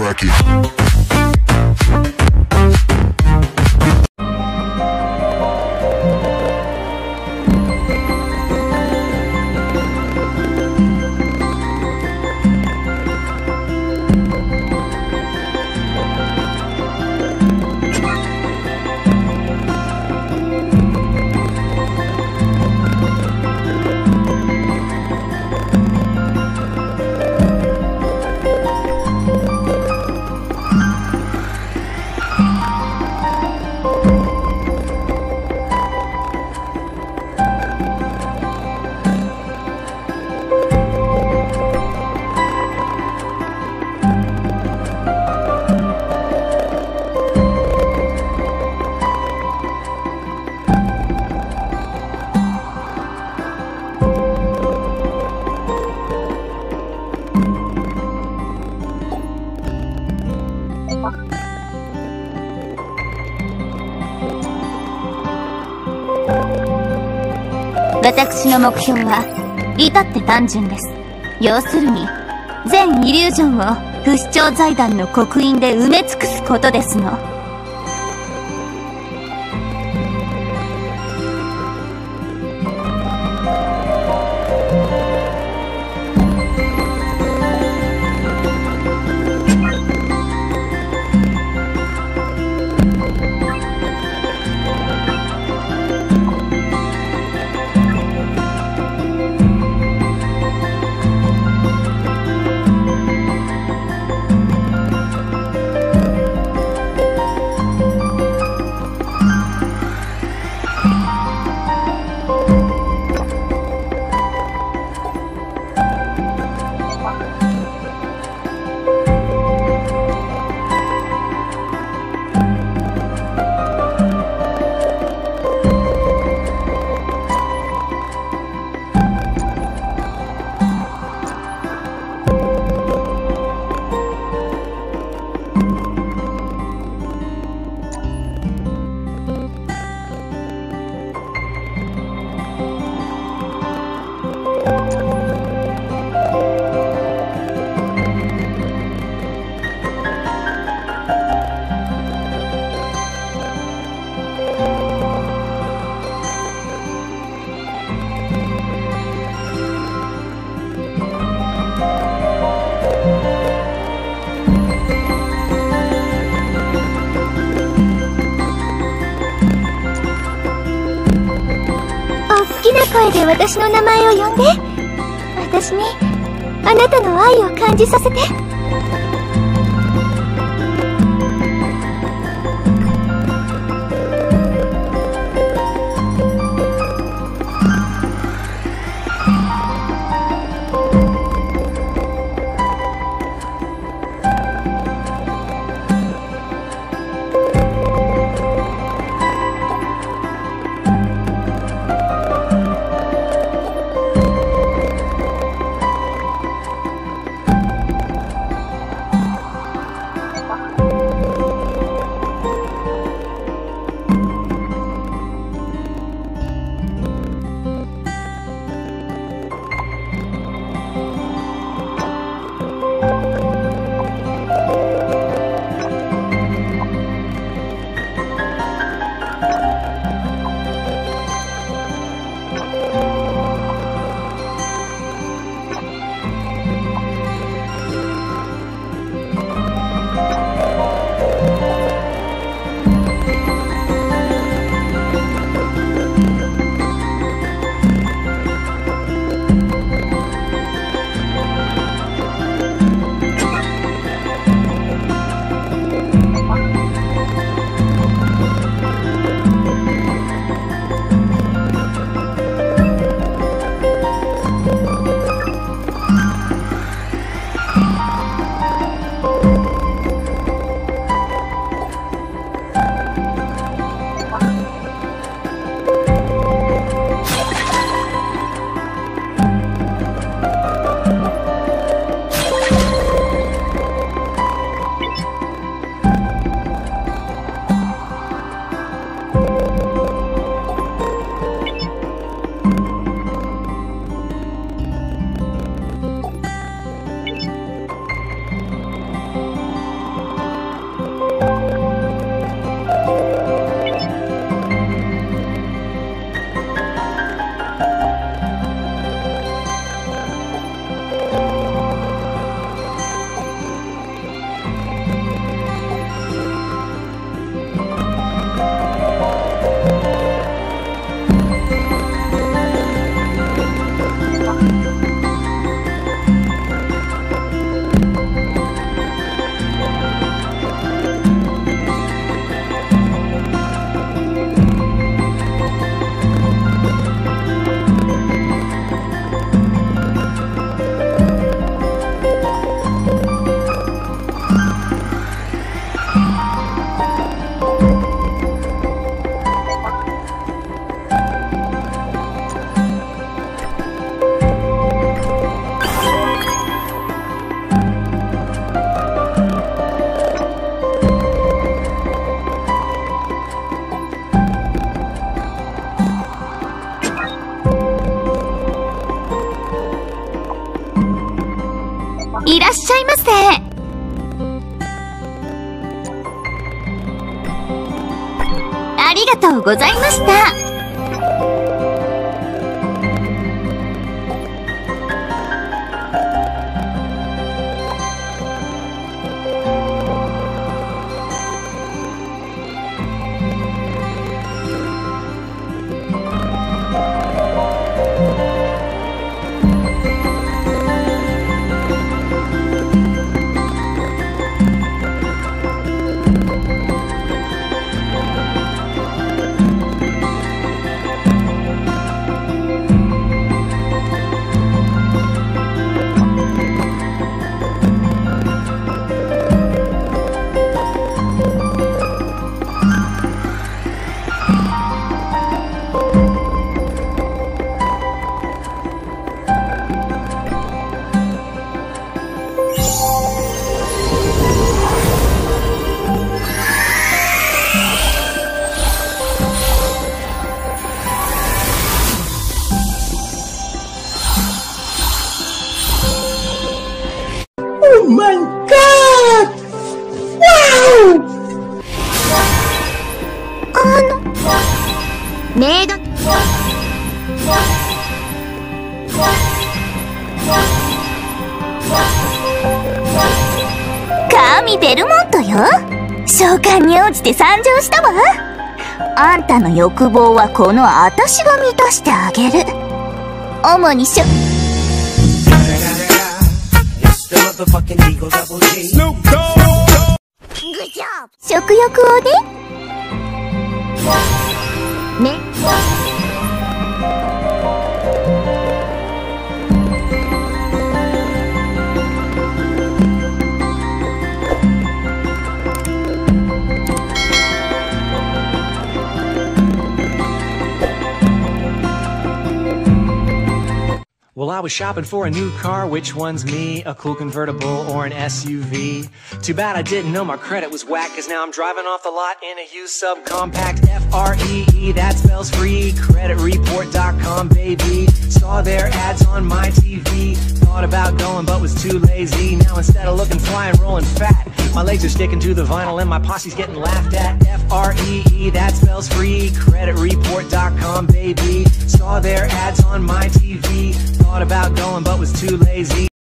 crack it. 私の目標は至って単純です。要するに全イリュージョンを不死鳥財団の刻印で埋め尽くすことですの。 声で私の名前を呼んで。私にあなたの愛を感じさせて。 いらっしゃいませ。ありがとうございました。 Oh my god! Wow! メイド。神ベルモントよ。召喚に応じて参上したわ。あんたの欲望はこの私が満たしてあげる。主に食欲をね。ね。 Well, I was shopping for a new car, which one's me? A cool convertible or an SUV? Too bad I didn't know my credit was whack, cause now I'm driving off the lot in a used subcompact. F-R-E-E, that spells free, creditreport.com, baby. Saw their ads on my TV, thought about going but was too lazy. Now instead of looking fly and rolling fat, my legs are sticking to the vinyl and my posse's getting laughed at. F-R-E-E, that spells free, creditreport.com, baby. Saw their ads on my TV, thought about going but was too lazy.